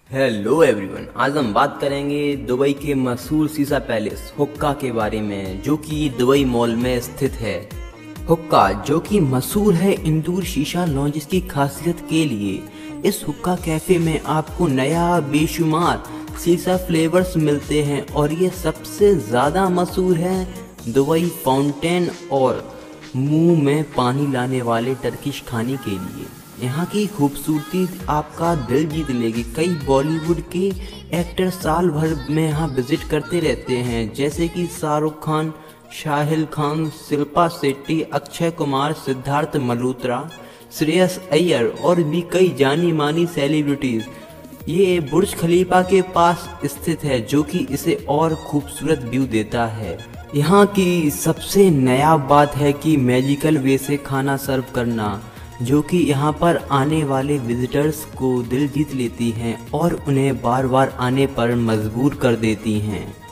Hello everyone, आज हम बात करेंगे दुबई के मशहूर शीशा पैलेस हुक्का के बारे में, जो कि दुबई मॉल में स्थित है। हुक्का जो कि मशहूर है इंदूर शीशा लॉन्ज की खासियत के लिए। इस हुक्का कैफे में आपको नया बेशुमार शीशा फ्लेवर्स मिलते हैं और ये सबसे ज़्यादा मशहूर है दुबई फाउंटेन और मुंह में पानी लाने वाले टर्किश खाने के लिए। यहाँ की खूबसूरती आपका दिल जीत लेगी। कई बॉलीवुड के एक्टर साल भर में यहाँ विजिट करते रहते हैं, जैसे कि शाहरुख खान, शाहिद खान, शिल्पा शेट्टी, अक्षय कुमार, सिद्धार्थ मल्होत्रा, श्रेयस अय्यर और भी कई जानी मानी सेलिब्रिटीज। ये बुर्ज खलीफा के पास स्थित है, जो कि इसे और खूबसूरत व्यू देता है। यहाँ की सबसे नया बात है कि मैजिकल वे से खाना सर्व करना, जो कि यहाँ पर आने वाले विजिटर्स को दिल जीत लेती हैं और उन्हें बार बार आने पर मजबूर कर देती हैं।